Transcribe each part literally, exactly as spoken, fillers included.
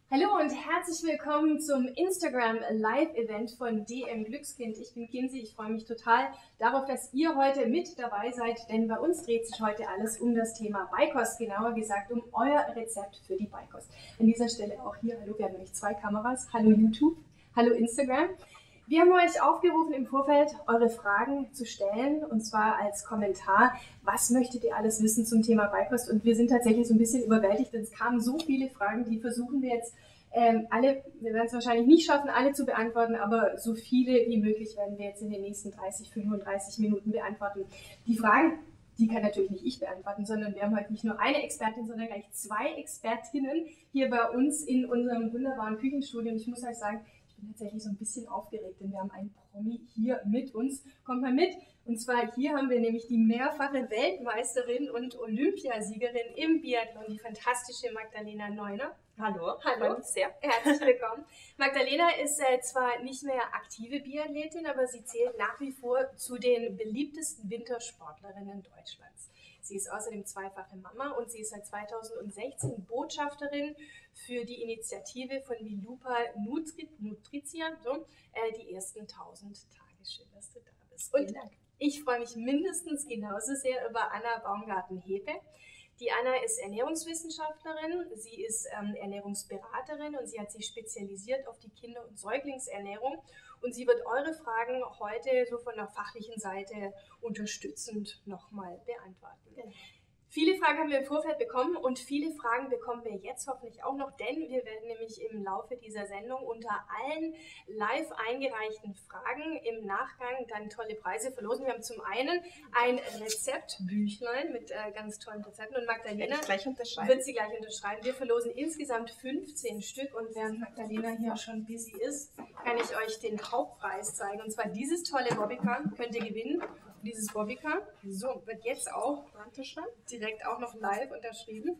Hallo und herzlich willkommen zum Instagram Live-Event von D M Glückskind. Ich bin Kinsey, ich freue mich total darauf, dass ihr heute mit dabei seid, denn bei uns dreht sich heute alles um das Thema Beikost, genauer gesagt um euer Rezept für die Beikost. An dieser Stelle auch hier, hallo, wir haben nämlich zwei Kameras, hallo YouTube, hallo Instagram. Wir haben euch aufgerufen, im Vorfeld eure Fragen zu stellen, und zwar als Kommentar, was möchtet ihr alles wissen zum Thema Beikost? Und wir sind tatsächlich so ein bisschen überwältigt, denn es kamen so viele Fragen, die versuchen wir jetzt ähm, alle, wir werden es wahrscheinlich nicht schaffen, alle zu beantworten, aber so viele wie möglich werden wir jetzt in den nächsten dreißig, fünfunddreißig Minuten beantworten. Die Fragen, die kann natürlich nicht ich beantworten, sondern wir haben heute nicht nur eine Expertin, sondern gleich zwei Expertinnen hier bei uns in unserem wunderbaren Küchenstudio. Und ich muss euch sagen, ich bin tatsächlich so ein bisschen aufgeregt, denn wir haben einen Promi hier mit uns. Kommt mal mit. Und zwar hier haben wir nämlich die mehrfache Weltmeisterin und Olympiasiegerin im Biathlon, die fantastische Magdalena Neuner. Hallo, hallo, freue mich sehr. Herzlich willkommen. Magdalena ist äh, zwar nicht mehr aktive Biathletin, aber sie zählt nach wie vor zu den beliebtesten Wintersportlerinnen Deutschlands. Sie ist außerdem zweifache Mama und sie ist seit zweitausendsechzehn Botschafterin für die Initiative von Milupa Nutri Nutritia, so, äh, die ersten tausend Tage. Schön, dass du da bist. Und Vielen Dank. Ich freue mich mindestens genauso sehr über Anna Baumgarten-Hepe. Die Anna ist Ernährungswissenschaftlerin, sie ist ähm, Ernährungsberaterin und sie hat sich spezialisiert auf die Kinder- und Säuglingsernährung. Und sie wird eure Fragen heute so von der fachlichen Seite unterstützend nochmal beantworten. Ja. Viele Fragen haben wir im Vorfeld bekommen und viele Fragen bekommen wir jetzt hoffentlich auch noch, denn wir werden nämlich im Laufe dieser Sendung unter allen live eingereichten Fragen im Nachgang dann tolle Preise verlosen. Wir haben zum einen ein Rezeptbüchlein mit äh, ganz tollen Rezepten und Magdalena gleich unterschreiben. wird sie gleich unterschreiben. Wir verlosen insgesamt fünfzehn Stück und während Magdalena hier schon busy ist, kann ich euch den Hauptpreis zeigen, und zwar dieses tolle Bobbycar könnt ihr gewinnen. Dieses Bobbycar, so, wird jetzt auch direkt auch noch live unterschrieben.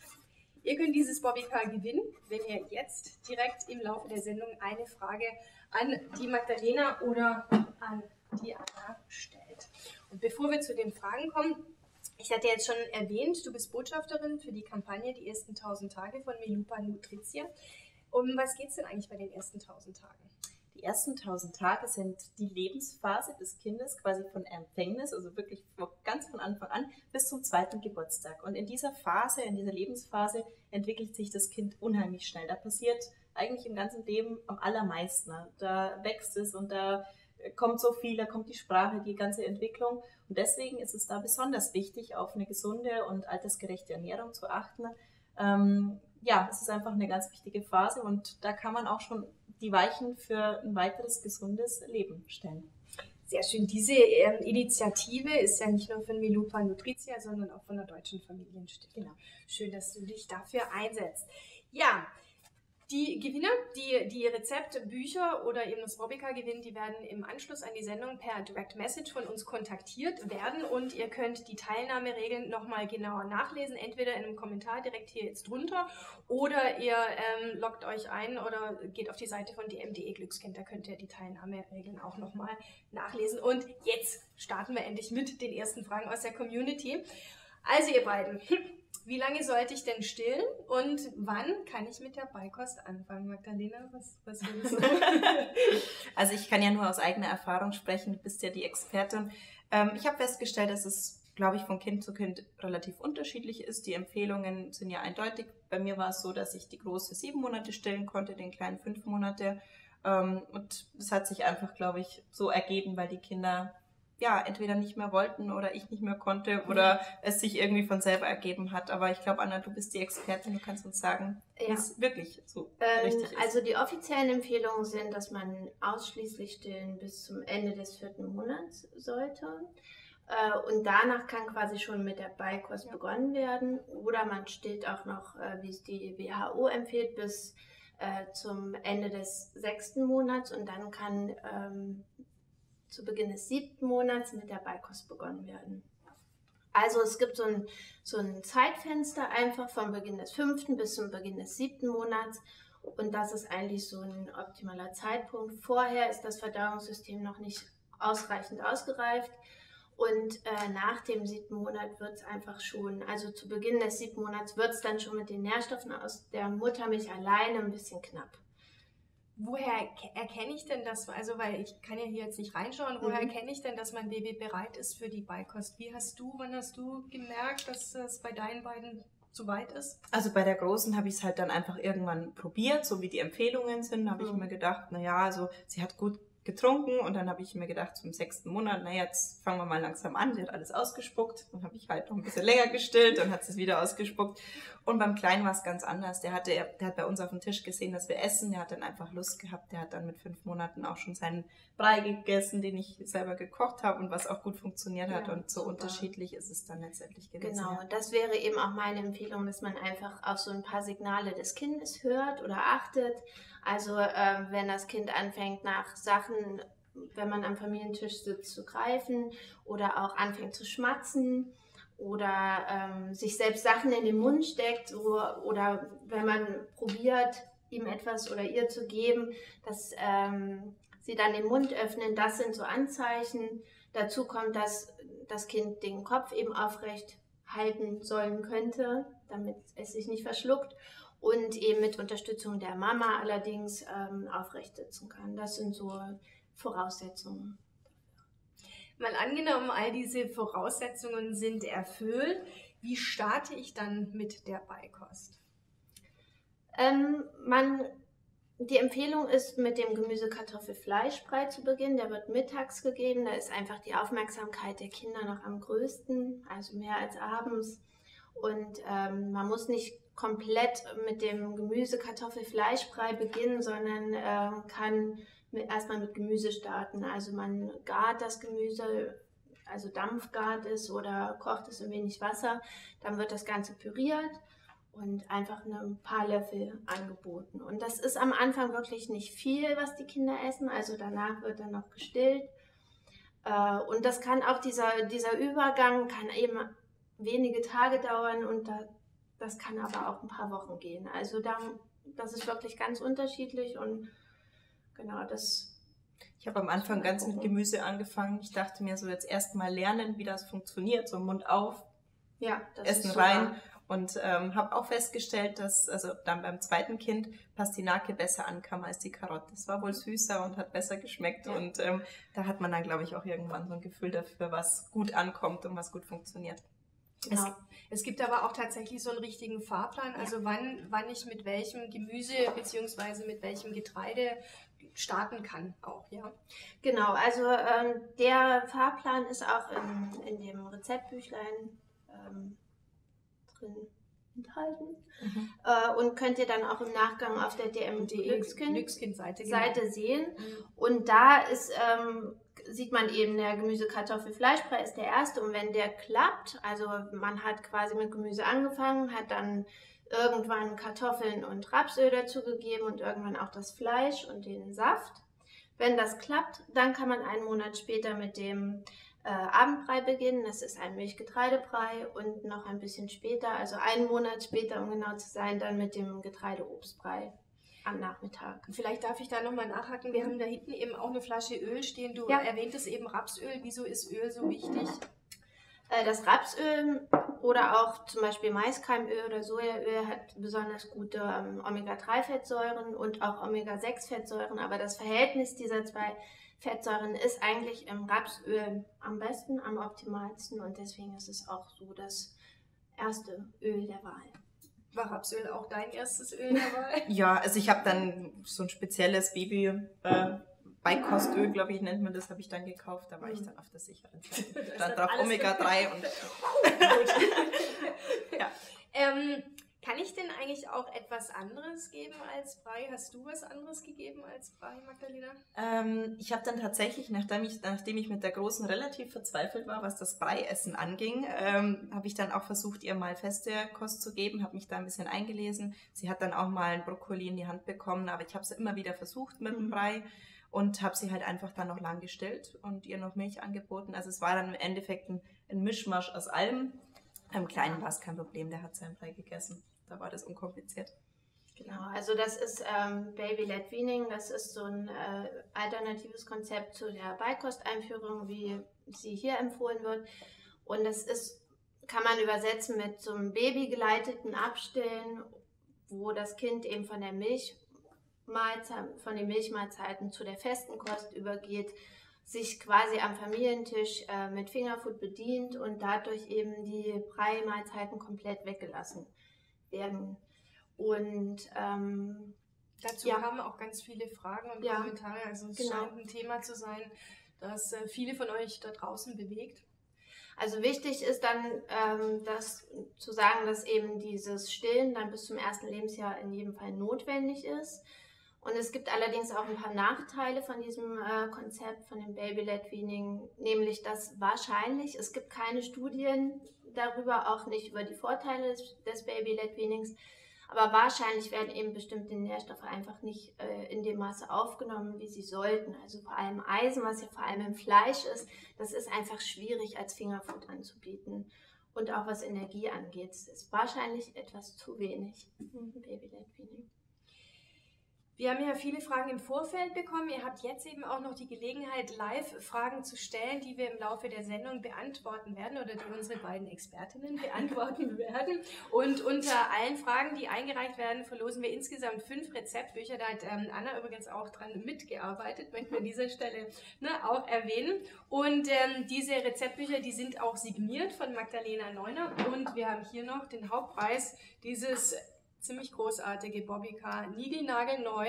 Ihr könnt dieses Bobbycar gewinnen, wenn ihr jetzt direkt im Laufe der Sendung eine Frage an die Magdalena oder an die Anna stellt. Und bevor wir zu den Fragen kommen, ich hatte jetzt schon erwähnt, du bist Botschafterin für die Kampagne Die ersten tausend Tage von Milupa Nutritia. Um was geht es denn eigentlich bei den ersten tausend Tagen? Die ersten tausend Tage sind die Lebensphase des Kindes, quasi von Empfängnis, also wirklich ganz von Anfang an bis zum zweiten Geburtstag. Und in dieser Phase, in dieser Lebensphase entwickelt sich das Kind unheimlich schnell. Da passiert eigentlich im ganzen Leben am allermeisten. Da wächst es und da kommt so viel, da kommt die Sprache, die ganze Entwicklung. Und deswegen ist es da besonders wichtig, auf eine gesunde und altersgerechte Ernährung zu achten. Ähm, ja, es ist einfach eine ganz wichtige Phase und da kann man auch schon die Weichen für ein weiteres gesundes Leben stellen. Sehr schön. Diese ähm, Initiative ist ja nicht nur von Milupa Nutritia, sondern auch von der Deutschen Familienstiftung. Genau. Schön, dass du dich dafür einsetzt. Ja, die Gewinner, die die Rezeptbücher oder eben das Bobbycar gewinnen, die werden im Anschluss an die Sendung per Direct Message von uns kontaktiert werden und ihr könnt die Teilnahmeregeln nochmal genauer nachlesen, entweder in einem Kommentar direkt hier jetzt drunter oder ihr ähm, loggt euch ein oder geht auf die Seite von d m punkt d e Glückskind, da könnt ihr die Teilnahmeregeln auch nochmal nachlesen. Und jetzt starten wir endlich mit den ersten Fragen aus der Community. Also ihr beiden, wie lange sollte ich denn stillen und wann kann ich mit der Beikost anfangen? Magdalena, was, was willst du? Also ich kann ja nur aus eigener Erfahrung sprechen, du bist ja die Expertin. Ähm, ich habe festgestellt, dass es, glaube ich, von Kind zu Kind relativ unterschiedlich ist. Die Empfehlungen sind ja eindeutig. Bei mir war es so, dass ich die große sieben Monate stillen konnte, den kleinen fünf Monate. Ähm, und es hat sich einfach, glaube ich, so ergeben, weil die Kinder ja, entweder nicht mehr wollten oder ich nicht mehr konnte oder ja. es sich irgendwie von selber ergeben hat. Aber ich glaube, Anna, du bist die Expertin, du kannst uns sagen, ja. wie es wirklich so ähm, richtig ist. Also die offiziellen Empfehlungen sind, dass man ausschließlich stillen bis zum Ende des vierten Monats sollte. Äh, und danach kann quasi schon mit der Beikost ja. begonnen werden. Oder man stillt auch noch, äh, wie es die W H O empfiehlt, bis äh, zum Ende des sechsten Monats. Und dann kann ähm, zu Beginn des siebten Monats mit der Beikost begonnen werden. Also es gibt so ein, so ein Zeitfenster einfach vom Beginn des fünften bis zum Beginn des siebten Monats und das ist eigentlich so ein optimaler Zeitpunkt. Vorher ist das Verdauungssystem noch nicht ausreichend ausgereift Und äh, nach dem siebten Monat wird es einfach schon, also zu Beginn des siebten Monats wird es dann schon mit den Nährstoffen aus der Muttermilch alleine ein bisschen knapp. Woher erkenne ich denn das, also weil ich kann ja hier jetzt nicht reinschauen, woher mhm. erkenne ich denn, dass mein Baby bereit ist für die Beikost? Wie hast du, wann hast du gemerkt, dass es bei deinen beiden so weit ist? Also bei der Großen habe ich es halt dann einfach irgendwann probiert, so wie die Empfehlungen sind, habe mhm. ich mir gedacht, naja, also sie hat gut getrunken und dann habe ich mir gedacht, zum sechsten Monat, na jetzt fangen wir mal langsam an, sie hat alles ausgespuckt, dann habe ich halt noch ein bisschen länger gestillt, dann hat sie es wieder ausgespuckt und beim Kleinen war es ganz anders, der hatte, der hat bei uns auf dem Tisch gesehen, dass wir essen, der hat dann einfach Lust gehabt, der hat dann mit fünf Monaten auch schon seinen Brei gegessen, den ich selber gekocht habe und was auch gut funktioniert hat ja, und so super. Unterschiedlich ist es dann letztendlich gewesen. Genau, ja. Das wäre eben auch meine Empfehlung, dass man einfach auf so ein paar Signale des Kindes hört oder achtet. Also äh, wenn das Kind anfängt nach Sachen, wenn man am Familientisch sitzt, zu greifen oder auch anfängt zu schmatzen oder ähm, sich selbst Sachen in den Mund steckt oder, oder wenn man probiert, ihm etwas oder ihr zu geben, dass ähm, sie dann den Mund öffnen, das sind so Anzeichen. Dazu kommt, dass das Kind den Kopf eben aufrecht halten sollen könnte, damit es sich nicht verschluckt. Und eben mit Unterstützung der Mama allerdings ähm, aufrecht sitzen kann. Das sind so Voraussetzungen. Mal angenommen, all diese Voraussetzungen sind erfüllt. Wie starte ich dann mit der Beikost? Ähm, man, die Empfehlung ist, mit dem Gemüse-Kartoffel-Fleischbrei zu beginnen. Der wird mittags gegeben. Da ist einfach die Aufmerksamkeit der Kinder noch am größten, also mehr als abends. Und ähm, man muss nicht komplett mit dem Gemüse-Kartoffel-Fleischbrei beginnen, sondern äh, kann mit, erstmal mit Gemüse starten. Also man gart das Gemüse, also dampfgart es oder kocht es in wenig Wasser. Dann wird das Ganze püriert und einfach ein paar Löffel angeboten. Und das ist am Anfang wirklich nicht viel, was die Kinder essen. Also danach wird dann noch gestillt. Äh, und das kann auch, dieser, dieser Übergang kann eben wenige Tage dauern und da, das kann aber auch ein paar Wochen gehen. Also da, das ist wirklich ganz unterschiedlich und genau das. Ich habe am Anfang ganz mit Gemüse angefangen. Ich dachte mir so jetzt erstmal lernen, wie das funktioniert, so Mund auf, ja, das Essen ist rein und ähm, habe auch festgestellt, dass also dann beim zweiten Kind Pastinake besser ankam als die Karotte. Das war wohl süßer und hat besser geschmeckt ja. und ähm, da hat man dann, glaube ich, auch irgendwann so ein Gefühl dafür, was gut ankommt und was gut funktioniert. Genau. Es, es gibt aber auch tatsächlich so einen richtigen Fahrplan, also ja. wann, wann ich mit welchem Gemüse bzw. mit welchem Getreide starten kann auch, ja. Genau, also ähm, der Fahrplan ist auch in, in dem Rezeptbüchlein ähm, drin enthalten mhm. äh, und könnt ihr dann auch im Nachgang auf der D M Glückskind-Seite genau. sehen. Mhm. Und da ist ähm, sieht man eben, der Gemüse-Kartoffel-Fleischbrei ist der erste und wenn der klappt, also man hat quasi mit Gemüse angefangen, hat dann irgendwann Kartoffeln und Rapsöl dazugegeben und irgendwann auch das Fleisch und den Saft. Wenn das klappt, dann kann man einen Monat später mit dem äh, Abendbrei beginnen. Das ist ein Milchgetreidebrei und noch ein bisschen später, also einen Monat später, um genau zu sein, dann mit dem Getreideobstbrei. Am Nachmittag. Vielleicht darf ich da nochmal nachhaken. Wir haben da hinten eben auch eine Flasche Öl stehen. Du ja. erwähntest eben Rapsöl. Wieso ist Öl so wichtig? Das Rapsöl oder auch zum Beispiel Maiskeimöl oder Sojaöl hat besonders gute ähm, Omega drei Fettsäuren und auch Omega sechs Fettsäuren. Aber das Verhältnis dieser zwei Fettsäuren ist eigentlich im Rapsöl am besten, am optimalsten. Und deswegen ist es auch so das erste Öl der Wahl. War Rapsöl auch dein erstes Öl dabei? Ja, also ich habe dann so ein spezielles Baby äh, Beikostöl, glaube ich, nennt man das, habe ich dann gekauft. Da war ich dann auf der sicheren Seite. Dann drauf Omega drei und gut. ja. ähm, kann ich denn eigentlich auch etwas anderes geben als Brei? Hast du was anderes gegeben als Brei, Magdalena? Ähm, ich habe dann tatsächlich, nachdem ich, nachdem ich mit der Großen relativ verzweifelt war, was das Breiessen anging, ähm, habe ich dann auch versucht, ihr mal feste Kost zu geben, habe mich da ein bisschen eingelesen. Sie hat dann auch mal einen Brokkoli in die Hand bekommen, aber ich habe es immer wieder versucht mit dem Brei und habe sie halt einfach dann noch lang gestillt und ihr noch Milch angeboten. Also es war dann im Endeffekt ein, ein Mischmasch aus allem. Beim Kleinen war es kein Problem, der hat seinen Brei gegessen. Da war das unkompliziert. Genau, also das ist ähm, Baby-led Weaning, das ist so ein äh, alternatives Konzept zu der Beikosteinführung, wie sie hier empfohlen wird. Und das ist, kann man übersetzen mit so einem babygeleiteten Abstillen, wo das Kind eben von der Milchmahlzeit, von den Milchmahlzeiten zu der festen Kost übergeht, sich quasi am Familientisch äh, mit Fingerfood bedient und dadurch eben die Brei-Mahlzeiten komplett weggelassen werden. Und ähm, dazu ja. kamen auch ganz viele Fragen und ja. Kommentare. Also es genau. scheint ein Thema zu sein, das äh, viele von euch da draußen bewegt. Also wichtig ist dann, ähm, das zu sagen, dass eben dieses Stillen dann bis zum ersten Lebensjahr in jedem Fall notwendig ist. Und es gibt allerdings auch ein paar Nachteile von diesem äh, Konzept, von dem Baby-led-Weaning, nämlich dass wahrscheinlich, es gibt keine Studien darüber, auch nicht über die Vorteile des, des Baby-led-Weanings, aber wahrscheinlich werden eben bestimmte Nährstoffe einfach nicht äh, in dem Maße aufgenommen, wie sie sollten. Also vor allem Eisen, was ja vor allem im Fleisch ist, das ist einfach schwierig als Fingerfood anzubieten. Und auch was Energie angeht, ist wahrscheinlich etwas zu wenig im Baby-led-Weaning. Wir haben ja viele Fragen im Vorfeld bekommen. Ihr habt jetzt eben auch noch die Gelegenheit, live Fragen zu stellen, die wir im Laufe der Sendung beantworten werden oder die unsere beiden Expertinnen beantworten werden. Und unter allen Fragen, die eingereicht werden, verlosen wir insgesamt fünf Rezeptbücher. Da hat ähm, Anna übrigens auch dran mitgearbeitet, möchten wir an dieser Stelle ne, auch erwähnen. Und ähm, diese Rezeptbücher, die sind auch signiert von Magdalena Neuner. Und wir haben hier noch den Hauptpreis dieses ziemlich großartige Bobbycar niegelnagelneu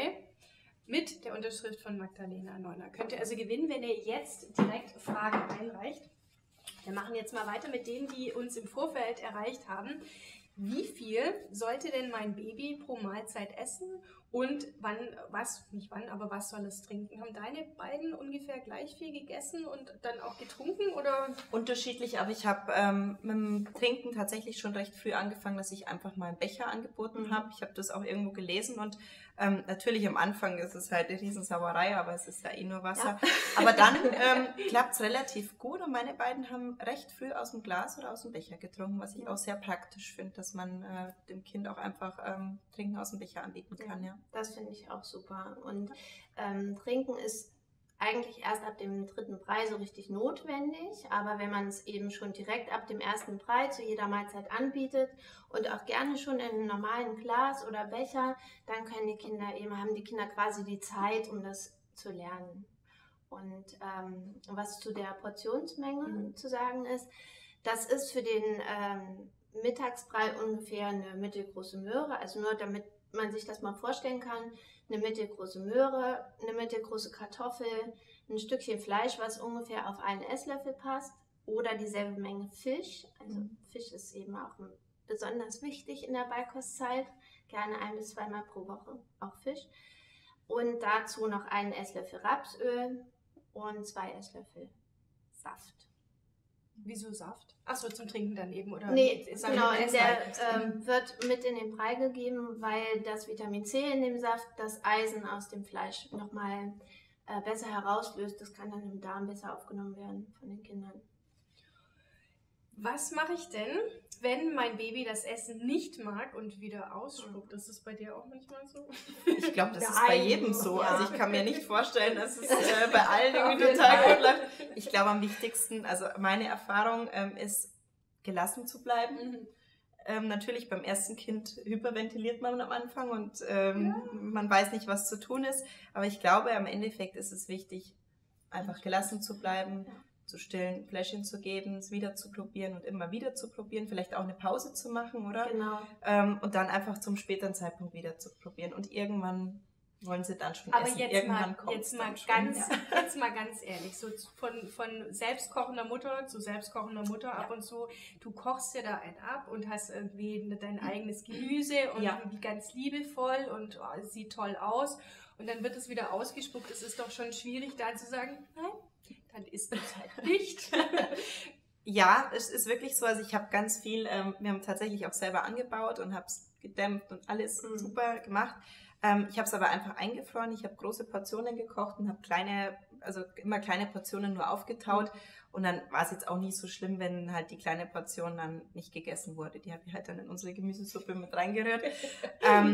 mit der Unterschrift von Magdalena Neuner. Könnt ihr also gewinnen, wenn ihr jetzt direkt Fragen einreicht. Wir machen jetzt mal weiter mit denen, die uns im Vorfeld erreicht haben. Wie viel sollte denn mein Baby pro Mahlzeit essen und wann, was, nicht wann, aber was soll es trinken? Haben deine beiden ungefähr gleich viel gegessen und dann auch getrunken oder? Unterschiedlich, aber ich habe ähm, mit dem Trinken tatsächlich schon recht früh angefangen, dass ich einfach mal einen Becher angeboten mhm. habe. Ich habe das auch irgendwo gelesen und ähm, natürlich am Anfang ist es halt eine Riesensauerei, aber es ist ja eh nur Wasser. Ja. Aber dann ähm, klappt es relativ gut und meine beiden haben recht früh aus dem Glas oder aus dem Becher getrunken, was ich auch sehr praktisch finde, dass man äh, dem Kind auch einfach ähm, Trinken aus dem Becher anbieten kann. Ja. Das finde ich auch super. Und ähm, Trinken ist eigentlich erst ab dem dritten Brei so richtig notwendig, aber wenn man es eben schon direkt ab dem ersten Brei zu jeder Mahlzeit anbietet und auch gerne schon in einem normalen Glas oder Becher, dann können die Kinder eben, haben die Kinder quasi die Zeit, um das zu lernen. Und ähm, was zu der Portionsmenge mhm. zu sagen ist, das ist für den ähm, Mittagsbrei ungefähr eine mittelgroße Möhre, also nur damit man sich das mal vorstellen kann, eine mittelgroße Möhre, eine mittelgroße Kartoffel, ein Stückchen Fleisch, was ungefähr auf einen Esslöffel passt oder dieselbe Menge Fisch. Also Fisch ist eben auch besonders wichtig in der Beikostzeit, gerne ein bis zweimal pro Woche auch Fisch. Und dazu noch einen Esslöffel Rapsöl und zwei Esslöffel Saft. Wieso Saft? Achso, zum Trinken dann eben, oder? Nee, genau, der ähm, wird mit in den Brei gegeben, weil das Vitamin C in dem Saft das Eisen aus dem Fleisch nochmal äh, besser herauslöst. Das kann dann im Darm besser aufgenommen werden von den Kindern. Was mache ich denn, wenn mein Baby das Essen nicht mag und wieder ausspuckt? Das ist bei dir auch manchmal so? Ich glaube, das ist bei jedem so. Ja. Also ich kann mir nicht vorstellen, dass es äh, bei allen irgendwie total gut läuft. Ich glaube, am wichtigsten, also meine Erfahrung ähm, ist, gelassen zu bleiben. Mhm. Ähm, natürlich beim ersten Kind hyperventiliert man am Anfang und ähm, ja. man weiß nicht, was zu tun ist. Aber ich glaube, am Endeffekt ist es wichtig, einfach gelassen zu bleiben. Ja. Zu stillen, Fläschchen zu geben, es wieder zu probieren und immer wieder zu probieren, vielleicht auch eine Pause zu machen, oder? Genau. Ähm, und dann einfach zum späteren Zeitpunkt wieder zu probieren. Und irgendwann wollen sie dann schon Aber essen. Jetzt irgendwann mal, kommt jetzt mal schon, ganz, ja. jetzt mal ganz ehrlich, so von, von selbstkochender Mutter zu selbstkochender Mutter ab ja. und zu, du kochst dir da einen ab und hast irgendwie dein eigenes Gemüse und ja. ganz liebevoll und oh, es sieht toll aus und dann wird es wieder ausgespuckt. Es ist doch schon schwierig, da zu sagen, nein, dann ist es halt nicht. Ja, es ist wirklich so. Also ich habe ganz viel, ähm, wir haben tatsächlich auch selber angebaut und habe es gedämpft und alles mhm. super gemacht. Ähm, ich habe es aber einfach eingefroren. Ich habe große Portionen gekocht und habe kleine, also immer kleine Portionen nur aufgetaut. Mhm. Und dann war es jetzt auch nicht so schlimm, wenn halt die kleine Portion dann nicht gegessen wurde. Die habe ich halt dann in unsere Gemüsesuppe mit reingerührt. ähm,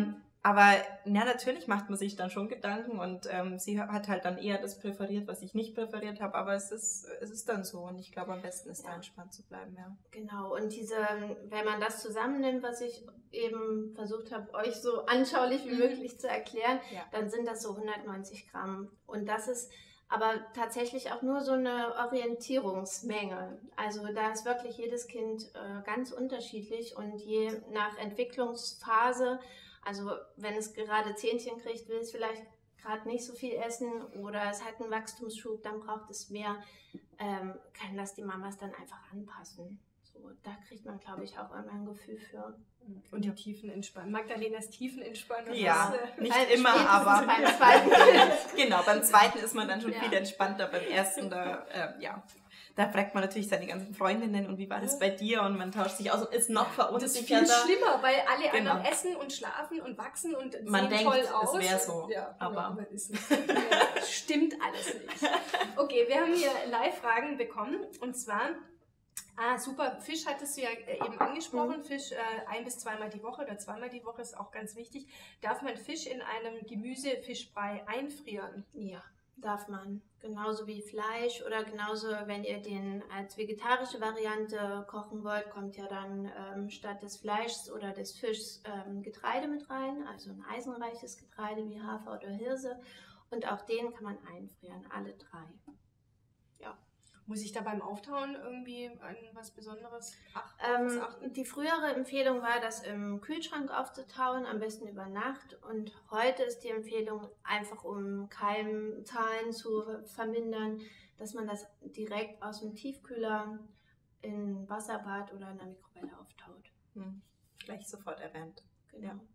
Aber ja, natürlich macht man sich dann schon Gedanken und ähm, sie hat halt dann eher das präferiert, was ich nicht präferiert habe, aber es ist, es ist dann so und ich glaube, am besten ist ja. da entspannt zu bleiben, ja. Genau, und diese, wenn man das zusammennimmt, was ich eben versucht habe, euch so anschaulich wie möglich zu erklären, ja. dann sind das so hundertneunzig Gramm und das ist aber tatsächlich auch nur so eine Orientierungsmenge. Also da ist wirklich jedes Kind äh, ganz unterschiedlich und je nach Entwicklungsphase, also wenn es gerade Zähnchen kriegt, will es vielleicht gerade nicht so viel essen oder es hat einen Wachstumsschub, dann braucht es mehr, ähm, können das die Mamas dann einfach anpassen. So, da kriegt man, glaube ich, auch immer ein Gefühl für. Und die Tiefenentspannung. Magdalenas Tiefenentspannung. Ja, ist, äh, nicht immer, aber beim zweiten. Genau, beim zweiten ist man dann schon ja. viel entspannter, beim ersten, da, äh, ja, da fragt man natürlich seine ganzen Freundinnen und wie war das bei dir und man tauscht sich aus und ist noch verunsicherter. Das ist viel schlimmer, weil alle genau. anderen essen und schlafen und wachsen und sehen man denkt, toll aus. Es wäre so, ja, aber ja, aber ist nicht. Stimmt alles nicht. Okay, wir haben hier Live-Fragen bekommen und zwar... Ah, super. Fisch hattest du ja eben angesprochen. Mhm. Fisch äh, ein- bis zweimal die Woche oder zweimal die Woche ist auch ganz wichtig. Darf man Fisch in einem Gemüsefischbrei einfrieren? Ja, darf man. Genauso wie Fleisch oder genauso, wenn ihr den als vegetarische Variante kochen wollt, kommt ja dann ähm, statt des Fleischs oder des Fischs ähm, Getreide mit rein, also ein eisenreiches Getreide wie Hafer oder Hirse. Und auch den kann man einfrieren, alle drei. Ja. Muss ich da beim Auftauen irgendwie an was Besonderes ach, ähm, achten? Die frühere Empfehlung war, das im Kühlschrank aufzutauen, am besten über Nacht. Und heute ist die Empfehlung, einfach um Keimzahlen zu vermindern, dass man das direkt aus dem Tiefkühler in Wasserbad oder in der Mikrowelle auftaut. Hm. Gleich sofort erwärmt. Genau. Ja.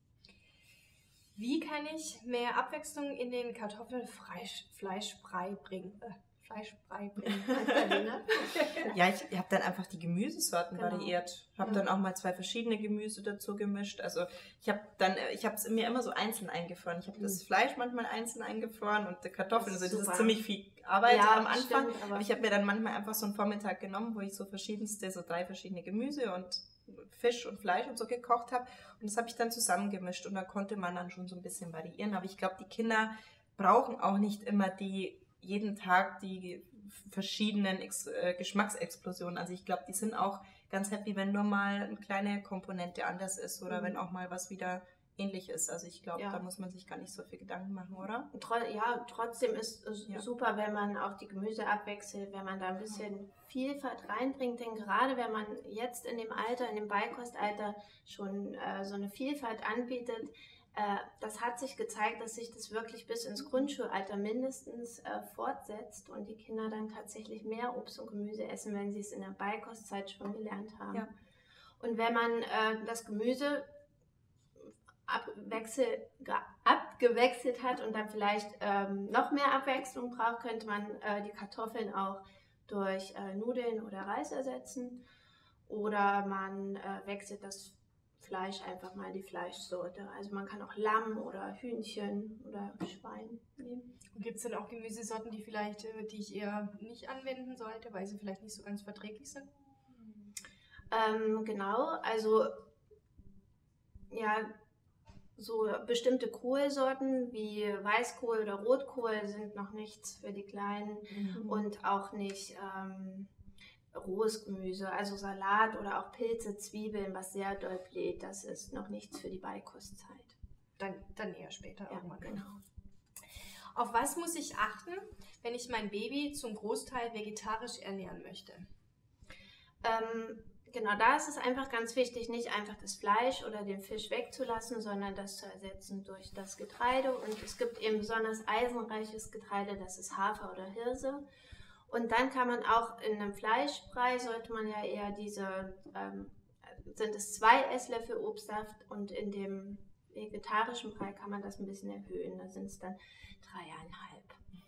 Wie kann ich mehr Abwechslung in den Kartoffelfleischbrei bringen? Äh. Fleischbrei bringen. Ja, ich habe dann einfach die Gemüsesorten genau. variiert. Habe ja. dann auch mal zwei verschiedene Gemüse dazu gemischt. Also ich habe dann, ich habe es mir immer so einzeln eingefroren. Ich habe mhm. das Fleisch manchmal einzeln eingefroren und die Kartoffeln. Das also das ist ziemlich viel Arbeit ja, am Anfang. Stimmt, aber, aber ich habe mir dann manchmal einfach so einen Vormittag genommen, wo ich so verschiedenste, so drei verschiedene Gemüse und Fisch und Fleisch und so gekocht habe. Und das habe ich dann zusammengemischt und da konnte man dann schon so ein bisschen variieren. Aber ich glaube, die Kinder brauchen auch nicht immer die jeden Tag die verschiedenen Ex- äh, Geschmacksexplosionen. Also ich glaube, die sind auch ganz happy, wenn nur mal eine kleine Komponente anders ist oder mhm. wenn auch mal was wieder ähnlich ist. Also ich glaube, ja. da muss man sich gar nicht so viel Gedanken machen, oder? Tro- ja, trotzdem ist es ja. super, wenn man auch die Gemüse abwechselt, wenn man da ein bisschen Vielfalt reinbringt. Denn gerade wenn man jetzt in dem Alter, in dem Beikostalter schon äh, so eine Vielfalt anbietet, das hat sich gezeigt, dass sich das wirklich bis ins Grundschulalter mindestens äh, fortsetzt und die Kinder dann tatsächlich mehr Obst und Gemüse essen, wenn sie es in der Beikostzeit schon gelernt haben. Ja. Und wenn man äh, das Gemüse abwechsel, abgewechselt hat und dann vielleicht ähm, noch mehr Abwechslung braucht, könnte man äh, die Kartoffeln auch durch äh, Nudeln oder Reis ersetzen oder man äh, wechselt das Fleisch einfach mal die Fleischsorte. Also man kann auch Lamm oder Hühnchen oder Schwein nehmen. Gibt es denn auch Gemüsesorten, die vielleicht, die ich eher nicht anwenden sollte, weil sie vielleicht nicht so ganz verträglich sind? Ähm, genau, also ja, so bestimmte Kohlsorten wie Weißkohl oder Rotkohl sind noch nichts für die Kleinen mhm. und auch nicht ähm, rohes Gemüse, also Salat oder auch Pilze, Zwiebeln, was sehr doll bläht, das ist noch nichts für die Beikostzeit. Dann, dann eher später ja, irgendwann. Genau. Auf was muss ich achten, wenn ich mein Baby zum Großteil vegetarisch ernähren möchte? Ähm, genau, da ist es einfach ganz wichtig, nicht einfach das Fleisch oder den Fisch wegzulassen, sondern das zu ersetzen durch das Getreide. Und es gibt eben besonders eisenreiches Getreide, das ist Hafer oder Hirse. Und dann kann man auch in einem Fleischbrei, sollte man ja eher diese, ähm, sind es zwei Esslöffel Obstsaft und in dem vegetarischen Brei kann man das ein bisschen erhöhen. Da sind es dann dreieinhalb.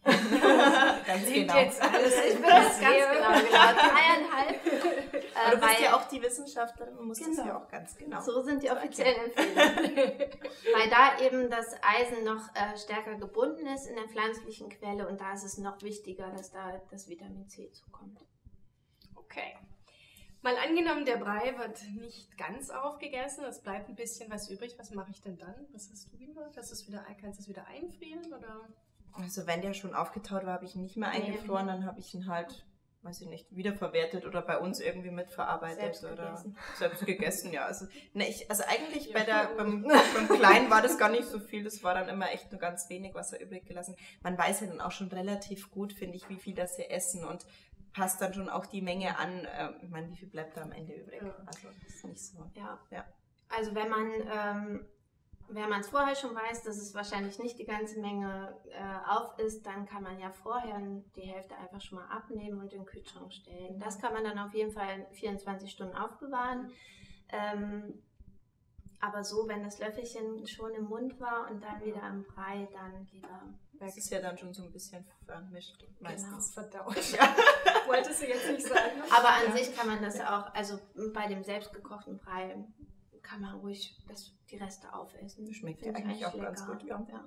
Ganz genau. Jetzt alles, ich bin das ganz genau, genau, dreieinhalb. Aber du bist ja auch die Wissenschaftlerin und musst genau. das ja auch ganz genau. So sind die offiziellen Empfehlungen. Weil da eben das Eisen noch äh, stärker gebunden ist in der pflanzlichen Quelle und da ist es noch wichtiger, dass da das Vitamin C zukommt. Okay. Mal angenommen, der Brei wird nicht ganz aufgegessen, es bleibt ein bisschen was übrig. Was mache ich denn dann? Was hast du gemacht? Hast du es wieder, kannst du es wieder einfrieren? Oder? Also wenn der schon aufgetaut war, habe ich ihn nicht mehr eingefroren, dann habe ich ihn halt, weiß ich nicht, wiederverwertet oder bei uns irgendwie mitverarbeitet Selbst oder gegessen. selbst gegessen. Ja, also, ne, ich, also eigentlich bei der, beim, beim Kleinen war das gar nicht so viel, das war dann immer echt nur ganz wenig Wasser übrig gelassen. Man weiß ja dann auch schon relativ gut, finde ich, wie viel das sie essen und passt dann schon auch die Menge an. Äh, ich meine, wie viel bleibt da am Ende übrig? Ja. Also das ist nicht so. Ja. Ja. Also wenn man ähm, wenn man es vorher schon weiß, dass es wahrscheinlich nicht die ganze Menge äh, auf ist, dann kann man ja vorher die Hälfte einfach schon mal abnehmen und in den Kühlschrank stellen. Das kann man dann auf jeden Fall vierundzwanzig Stunden aufbewahren. Ähm, aber so, wenn das Löffelchen schon im Mund war und dann wieder am Brei, dann lieber weg. Das ist ja dann schon so ein bisschen vermischt meistens. Genau, verdaut. Ja. Wolltest du jetzt nicht sagen. Aber an ja. sich kann man das auch, also bei dem selbstgekochten Brei kann man ruhig das, die Reste aufessen. Schmeckt ja eigentlich auch lecker. Ganz gut. Ja. Ja.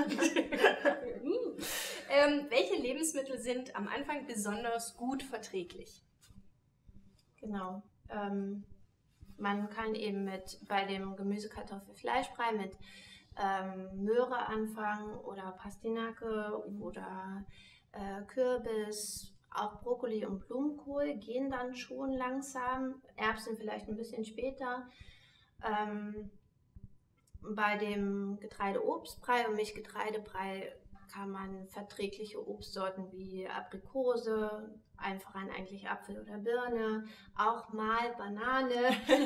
ähm, welche Lebensmittel sind am Anfang besonders gut verträglich? Genau. Ähm, man kann eben mit bei dem Gemüse-Kartoffel-Fleischbrei mit ähm, Möhre anfangen oder Pastinake oder äh, Kürbis. Auch Brokkoli und Blumenkohl gehen dann schon langsam. Erbsen vielleicht ein bisschen später. Ähm, bei dem Getreide-Obstbrei und Milchgetreidebrei kann man verträgliche Obstsorten wie Aprikose, einfach ein eigentlich Apfel oder Birne, auch mal Banane.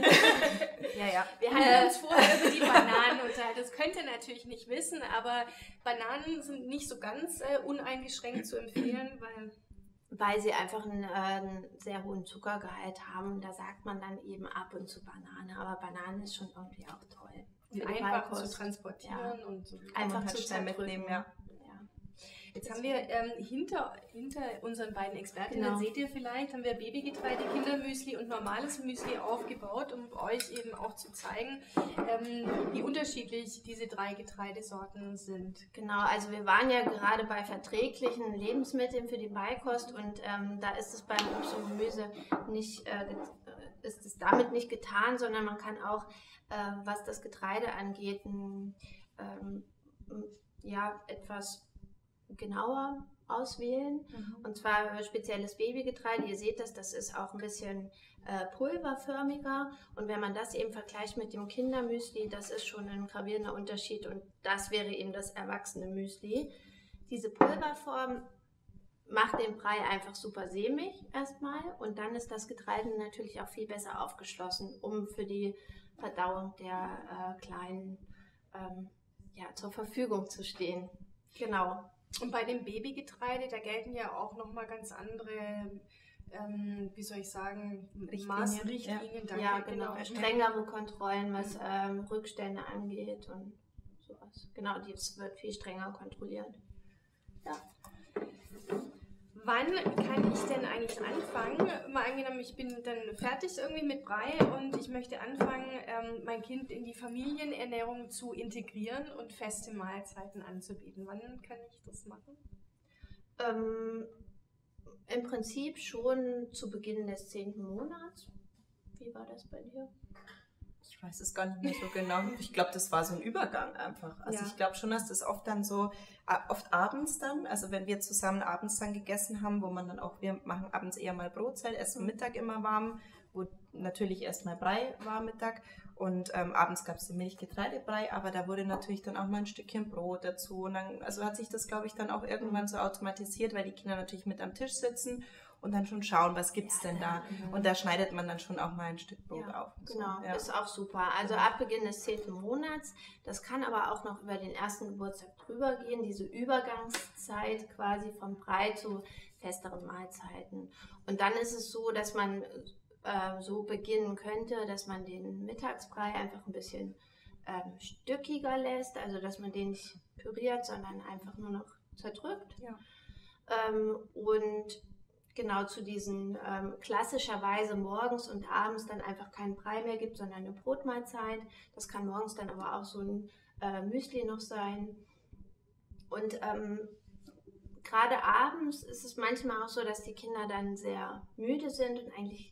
ja, ja. Wir haben uns vorher über die Bananen unterhalten. Das könnt ihr natürlich nicht wissen, aber Bananen sind nicht so ganz äh, uneingeschränkt zu empfehlen, weil... Weil sie einfach einen, äh, einen sehr hohen Zuckergehalt haben. Da sagt man dann eben ab und zu Banane. Aber Banane ist schon irgendwie auch toll. Und einfach zu transportieren ja. und so. Einfach halt zu schnell mitnehmen, ja. Jetzt haben wir ähm, hinter, hinter unseren beiden Expertinnen, genau. seht ihr vielleicht, haben wir Babygetreide, Kindermüsli und normales Müsli aufgebaut, um euch eben auch zu zeigen, ähm, wie unterschiedlich diese drei Getreidesorten sind. Genau, also wir waren ja gerade bei verträglichen Lebensmitteln für die Beikost und ähm, da ist es beim Obst und Gemüse nicht, äh, ist es damit nicht getan, sondern man kann auch, äh, was das Getreide angeht, ein, ähm, ja, etwas genauer auswählen. Mhm. Und zwar spezielles Babygetreide. Ihr seht das, das ist auch ein bisschen äh, pulverförmiger. Und wenn man das eben vergleicht mit dem Kindermüsli, das ist schon ein gravierender Unterschied. Und das wäre eben das erwachsene Müsli. Diese Pulverform macht den Brei einfach super sämig erstmal. Und dann ist das Getreide natürlich auch viel besser aufgeschlossen, um für die Verdauung der äh, Kleinen ähm, ja, zur Verfügung zu stehen. Genau. Und bei dem Babygetreide, da gelten ja auch nochmal ganz andere, ähm, wie soll ich sagen, Maßrichtlinien. Ja, ja genau. genau. Strengere Kontrollen, was ähm, Rückstände angeht und sowas. Genau, das wird viel strenger kontrolliert. Ja. Wann kann ich denn eigentlich anfangen? Mal angenommen, ich bin dann fertig irgendwie mit Brei und ich möchte anfangen, ähm, mein Kind in die Familienernährung zu integrieren und feste Mahlzeiten anzubieten. Wann kann ich das machen? Ähm, Im Prinzip schon zu Beginn des zehnten Monats. Wie war das bei dir? Ich weiß es gar nicht mehr so genau. Ich glaube, das war so ein Übergang einfach. Also ja. Ich glaube schon, dass das oft dann so, oft abends dann, also wenn wir zusammen abends dann gegessen haben, wo man dann auch, wir machen abends eher mal Brotzeit, essen Mittag immer warm, wo natürlich erstmal Brei war Mittag und ähm, abends gab es den Milchgetreidebrei, aber da wurde natürlich dann auch mal ein Stückchen Brot dazu und dann, also hat sich das, glaube ich, dann auch irgendwann so automatisiert, weil die Kinder natürlich mit am Tisch sitzen und dann schon schauen, was gibt es ja, denn da. Ja. Und da schneidet man dann schon auch mal ein Stück Brot ja, auf. Genau, so. Ja. Ist auch super. Also ab Beginn des zehnten Monats, das kann aber auch noch über den ersten Geburtstag drüber gehen, diese Übergangszeit quasi vom Brei zu festeren Mahlzeiten. Und dann ist es so, dass man äh, so beginnen könnte, dass man den Mittagsbrei einfach ein bisschen ähm, stückiger lässt, also dass man den nicht püriert, sondern einfach nur noch zerdrückt. Ja. Ähm, und genau zu diesen ähm, klassischerweise morgens und abends dann einfach keinen Brei mehr gibt, sondern eine Brotmahlzeit. Das kann morgens dann aber auch so ein äh, Müsli noch sein. Und ähm, gerade abends ist es manchmal auch so, dass die Kinder dann sehr müde sind und eigentlich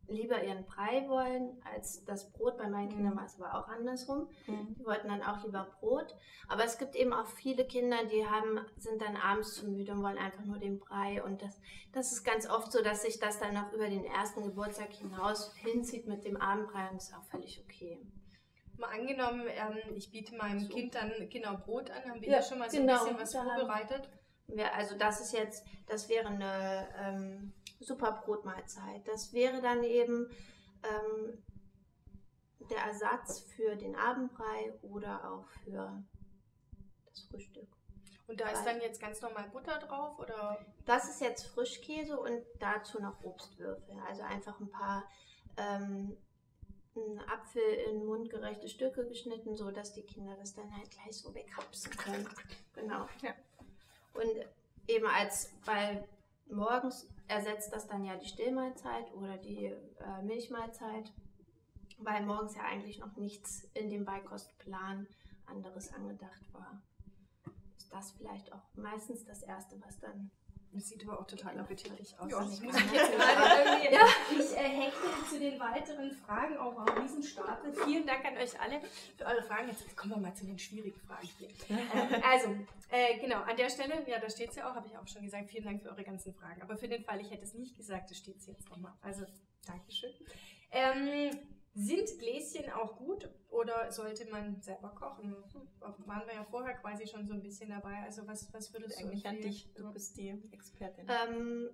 lieber ihren Brei wollen als das Brot. Bei meinen Kindern war es aber auch andersrum. Mhm. Die wollten dann auch lieber Brot. Aber es gibt eben auch viele Kinder, die haben, sind dann abends zu müde und wollen einfach nur den Brei. Und das, das ist ganz oft so, dass sich das dann noch über den ersten Geburtstag hinaus hinzieht mit dem Abendbrei und das ist auch völlig okay. Mal angenommen, ähm, ich biete meinem So. Kind dann genau Brot an, haben wir Ja, ja schon mal so genau. ein bisschen was Da haben- vorbereitet. Ja, also das ist jetzt, das wäre eine ähm, super Brotmahlzeit. Das wäre dann eben ähm, der Ersatz für den Abendbrei oder auch für das Frühstück. Und da ist dann jetzt ganz normal Butter drauf, oder? Das ist jetzt Frischkäse und dazu noch Obstwürfel. Also einfach ein paar ähm, einen Apfel in mundgerechte Stücke geschnitten, so dass die Kinder das dann halt gleich so weghapsen können. Genau. Ja. Und eben als, weil morgens ersetzt das dann ja die Stillmahlzeit oder die äh, Milchmahlzeit, weil morgens ja eigentlich noch nichts in dem Beikostplan anderes angedacht war. Ist das vielleicht auch meistens das Erste, was dann... Das sieht aber auch total appetitlich aus. Ja, Also ich das muss kann mich jetzt gerade irgendwie, ja, ich äh, hekte zu den weiteren Fragen auf einen Riesenstapel. Vielen Dank an euch alle für eure Fragen. Jetzt kommen wir mal zu den schwierigen Fragen hier. Ähm, also, äh, genau, an der Stelle, ja, da steht es ja auch, habe ich auch schon gesagt, vielen Dank für eure ganzen Fragen. Aber für den Fall, ich hätte es nicht gesagt, das steht es jetzt nochmal. Also, Dankeschön. Ähm, sind Gläschen auch gut oder sollte man selber kochen? Hm, waren wir ja vorher quasi schon so ein bisschen dabei. Also was, was würdest du Eigentlich an empfehlen? dich, du bist die Expertin. Ähm,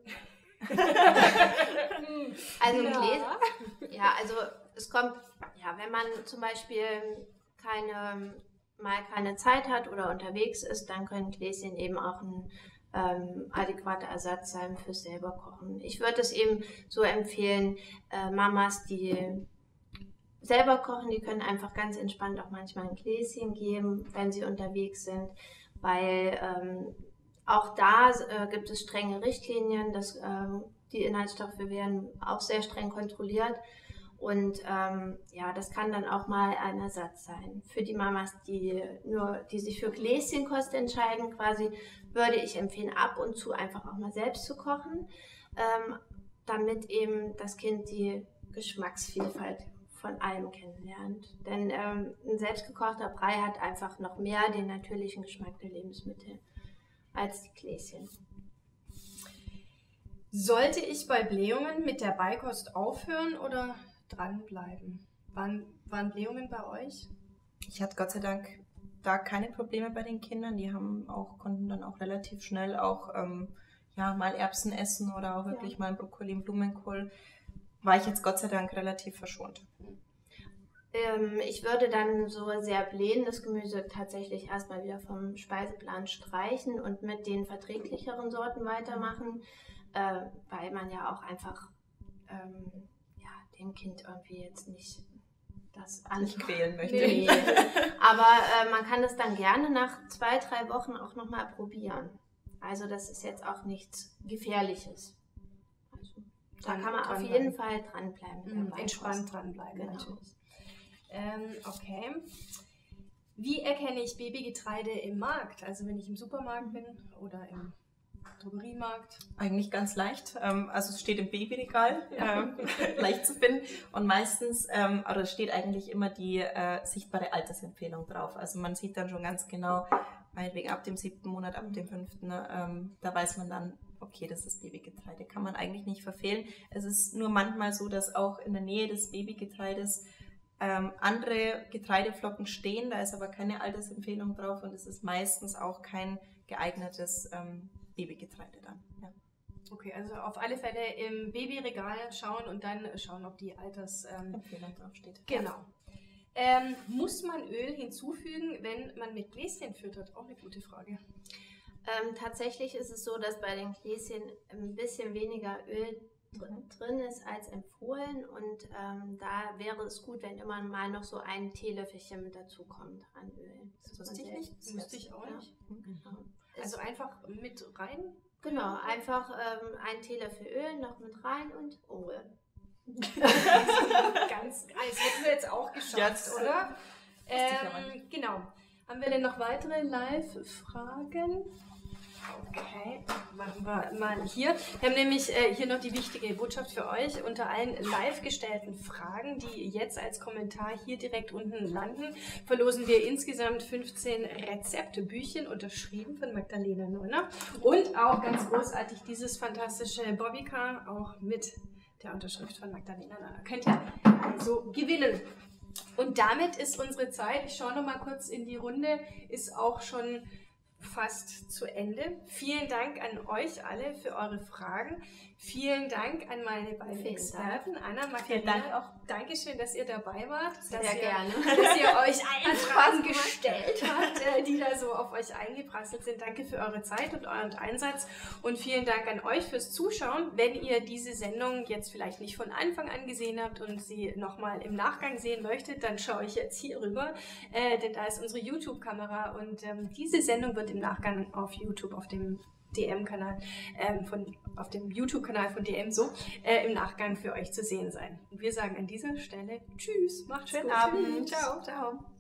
also Ja. Gläser, ja, also es kommt, ja, wenn man zum Beispiel keine, mal keine Zeit hat oder unterwegs ist, dann können Gläschen eben auch ein ähm, adäquater Ersatz sein fürs selber Kochen. Ich würde es eben so empfehlen, äh, Mamas, die selber kochen, die können einfach ganz entspannt auch manchmal ein Gläschen geben, wenn sie unterwegs sind, weil ähm, auch da äh, gibt es strenge Richtlinien, dass, ähm, die Inhaltsstoffe werden auch sehr streng kontrolliert und ähm, ja, das kann dann auch mal ein Ersatz sein. Für die Mamas, die, nur, die sich für Gläschenkost entscheiden, quasi, würde ich empfehlen, ab und zu einfach auch mal selbst zu kochen, ähm, damit eben das Kind die Geschmacksvielfalt von allem kennenlernt. Denn ähm, ein selbstgekochter Brei hat einfach noch mehr den natürlichen Geschmack der Lebensmittel als die Gläschen. Sollte ich bei Blähungen mit der Beikost aufhören oder dranbleiben? Waren, waren Blähungen bei euch? Ich hatte Gott sei Dank da keine Probleme bei den Kindern. Die haben auch, konnten dann auch relativ schnell auch ähm, ja, mal Erbsen essen oder auch wirklich Ja. mal Brokkoli und Blumenkohl. War ich jetzt Gott sei Dank relativ verschont. Ähm, ich würde dann so sehr blähendes Gemüse tatsächlich erstmal wieder vom Speiseplan streichen und mit den verträglicheren Sorten weitermachen, äh, weil man ja auch einfach ähm, ja, dem Kind irgendwie jetzt nicht das Nicht quälen möchte. Nee. Aber äh, man kann es dann gerne nach zwei, drei Wochen auch nochmal probieren. Also das ist jetzt auch nichts Gefährliches. Also, da Dran- kann man auf dranbleiben. jeden Fall dranbleiben. mit der Mhm, Beikost. entspannt dranbleiben Genau. natürlich. Ähm, okay. Wie erkenne ich Babygetreide im Markt? Also wenn ich im Supermarkt bin oder im Drogeriemarkt? Eigentlich ganz leicht. Ähm, also es steht im Babyregal, ähm, leicht zu finden. Und meistens, ähm, oder es steht eigentlich immer die äh, sichtbare Altersempfehlung drauf. Also man sieht dann schon ganz genau, meinetwegen ab dem siebten Monat, ab dem fünften, ähm, da weiß man dann, okay, das ist Babygetreide. Kann man eigentlich nicht verfehlen. Es ist nur manchmal so, dass auch in der Nähe des Babygetreides ähm, andere Getreideflocken stehen. Da ist aber keine Altersempfehlung drauf und es ist meistens auch kein geeignetes ähm, Babygetreide dann. Ja. Okay, also auf alle Fälle im Babyregal schauen und dann schauen, ob die Alters... Ähm, Empfehlung draufsteht. genau. Ähm, muss man Öl hinzufügen, wenn man mit Gläschen füttert? Auch eine gute Frage. Ähm, tatsächlich ist es so, dass bei den Gläschen ein bisschen weniger Öl dr- drin ist als empfohlen und ähm, da wäre es gut, wenn immer mal noch so ein Teelöffelchen mit dazu kommt an Öl. Das wusste ich nicht. Das wusste ich auch Ja. nicht. Genau. Also einfach mit rein? Genau, einfach ähm, ein Teelöffel Öl noch mit rein und Öl. Ganz, das hätten wir jetzt auch geschafft, Jetzt. oder? ich aber Ähm, genau. Haben wir denn noch weitere Live-Fragen? Okay, machen wir mal hier. Wir haben nämlich äh, hier noch die wichtige Botschaft für euch. Unter allen live gestellten Fragen, die jetzt als Kommentar hier direkt unten landen, verlosen wir insgesamt fünfzehn Rezeptebüchchen, unterschrieben von Magdalena Neuner. Und auch ganz großartig dieses fantastische Bobbycar, auch mit der Unterschrift von Magdalena Neuner. Könnt ihr also gewinnen. Und damit ist unsere Zeit, ich schaue noch mal kurz in die Runde, ist auch schon fast zu Ende. Vielen Dank an euch alle für eure Fragen. Vielen Dank an meine beiden Vielen Experten, Dank. Anna, Magdalena. Vielen Dank auch. Dankeschön, dass ihr dabei wart. Sehr dass ihr, gerne. Dass ihr euch allen Spaß Fragen gemacht. gestellt habt, die da so auf euch eingeprasselt sind. Danke für eure Zeit und euren Einsatz. Und vielen Dank an euch fürs Zuschauen. Wenn ihr diese Sendung jetzt vielleicht nicht von Anfang an gesehen habt und sie nochmal im Nachgang sehen möchtet, dann schaue ich jetzt hier rüber, äh, denn da ist unsere YouTube-Kamera und ähm, diese Sendung wird im Nachgang auf YouTube, auf dem D M-Kanal, ähm, von, auf dem YouTube-Kanal von D M so, äh, im Nachgang für euch zu sehen sein. Und wir sagen an dieser Stelle Tschüss, macht's Schönen gut. Abend. Ciao, ciao.